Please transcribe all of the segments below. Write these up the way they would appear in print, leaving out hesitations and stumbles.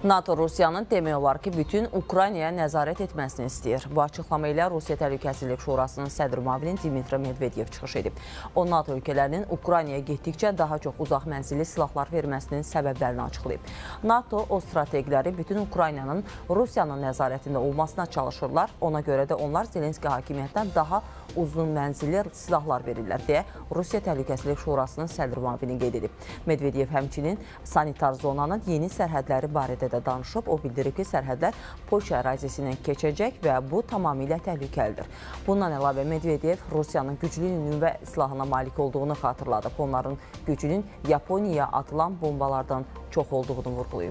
NATO Rusiyanın demək olar ki, bütün Ukraynaya nəzarət etməsini istəyir. Bu açıqlama ilə Rusiya Təhlükəsizlik Şurasının sədr müavini Dmitri Medvedev çıxış edib. O, NATO ölkələrinin Ukraynaya getdikcə daha çox uzaq mənzilli silahlar verməsinin səbəblərini açıqlayıb. NATO o strategiləri bütün Ukraynanın Rusiyanın nəzarətində olmasına çalışırlar. Ona görə də onlar Zelenski hakimiyyətindən daha uzun mənzilli silahlar verirlər, deyə Rusiya Təhlükəsizlik Şurasının sədr müavini qeyd edib. Medvedev həmçinin sanitar zonanın yeni sərhədləri barədə də danışıb. O bildirib ki, sərhədlər Polşa ərazisindən keçəcək və bu tamamilə təhlükəlidir. Bundan əlavə Medvedev Rusiyanın güclü nüvə silahına malik olduğunu xatırladıb. Onların gücünün Yaponiyaya atılan bombalardan çox olduğunu vurğulayıb.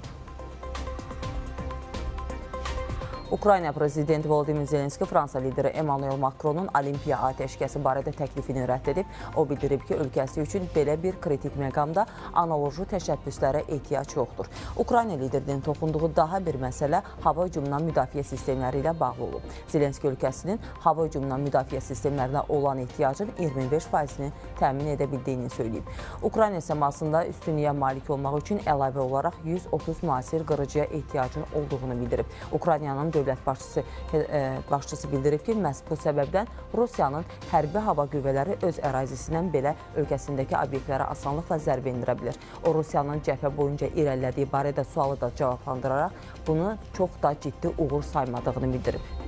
Ukrayna prezidenti Volodymyr Zelenski Fransa lideri Emmanuel Macronun Olimpiya atəşkəsi barədə təklifini rədd edib. O bildirib ki, ölkəsi üçün belə bir kritik məqamda analoji təşəbbüslərə ehtiyac yoxdur. Ukrayna liderinin toxunduğu daha bir məsələ hava hücumundan müdafiə sistemləri ilə bağlı olub. Zelenski ölkəsinin hava hücumundan müdafiə sistemlərinə olan ehtiyacın 25%-ni təmin edə bildiyini söyləyib. Ukrayna səmasında üstünlüyə malik olmaq üçün əlavə olaraq 130 müasir qırıcıya ehtiyacın olduğunu bildirib. Ukraynanın dövlət başçısı bildirib ki, məhz bu səbəbdən Rusiyanın hərbi hava qüvvələri öz ərazisindən belə ölkəsindəki obyektlərə asanlıqla zərbə endirə bilir. O, Rusiyanın cəbhə boyunca irəlilədiyi barədə sualı da cavablandıraraq bunu çox da ciddi uğur saymadığını bildirib.